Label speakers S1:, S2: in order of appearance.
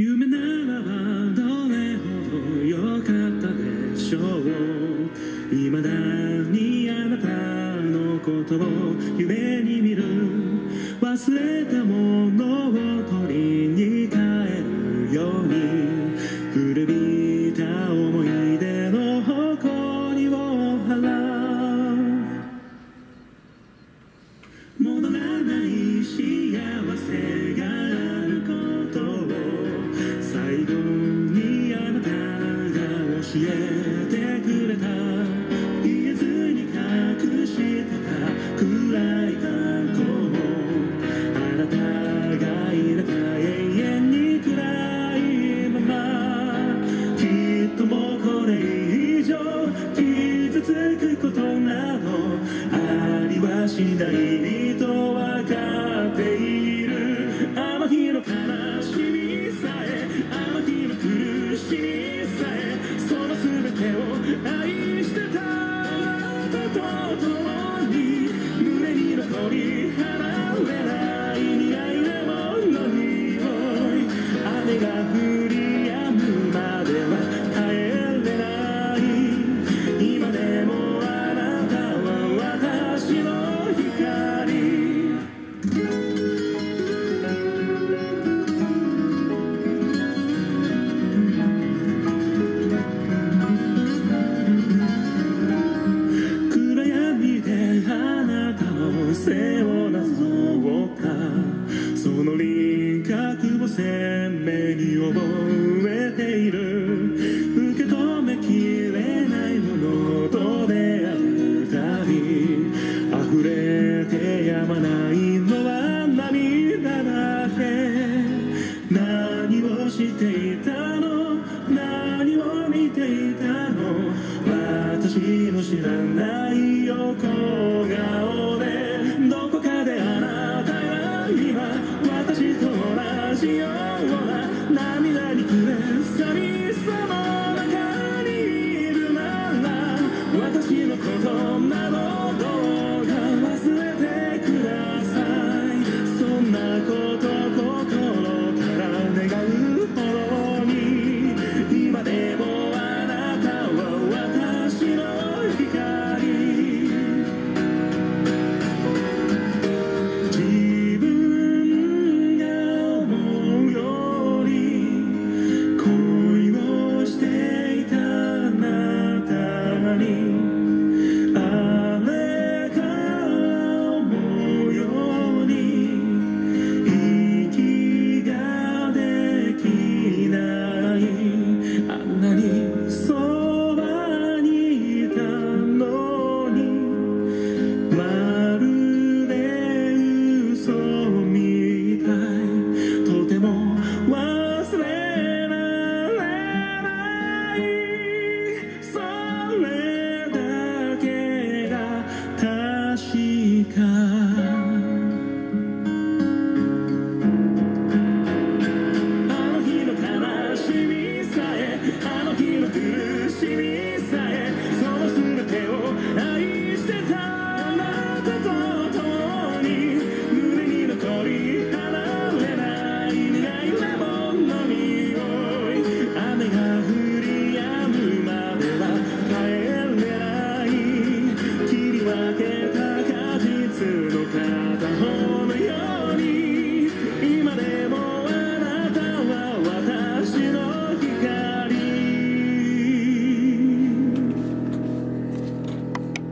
S1: 夢ならばどれほど良かったでしょう。未だにあなたのことを夢に見る。忘れたものを取りに帰るように、古びた思い出の誇りを払う。戻らない幸せがあることを最後にあなたが教えてくれた。言えずに隠してた暗い過去も、あなたがいなきゃ永遠に暗いまま。きっともうこれ以上傷つくことなどありはしないと分かっている。あの日の悲しみさえ、あの日の苦しみさえ、その全てを愛してたあなたと共に、胸に残り離れない苦いレモンの匂い。雨が降り止むまでは帰れない。今でもあなたは私の光。暗闇であなたの背をなぞったその輪郭を鮮明に覚えている。受け止めきれないものと出会うたび、溢れてやまないのは涙だけ。何をしていたの、何を見ていたの、私の知らない横顔で、どこかであなたが今私と同じような涙に暮れ寂しさの中にいるなら、私のことなどどうか忘れてください。そんなこと心から願うほどに、今でもあなたは私の光。自分が思うより恋をしていたあなたに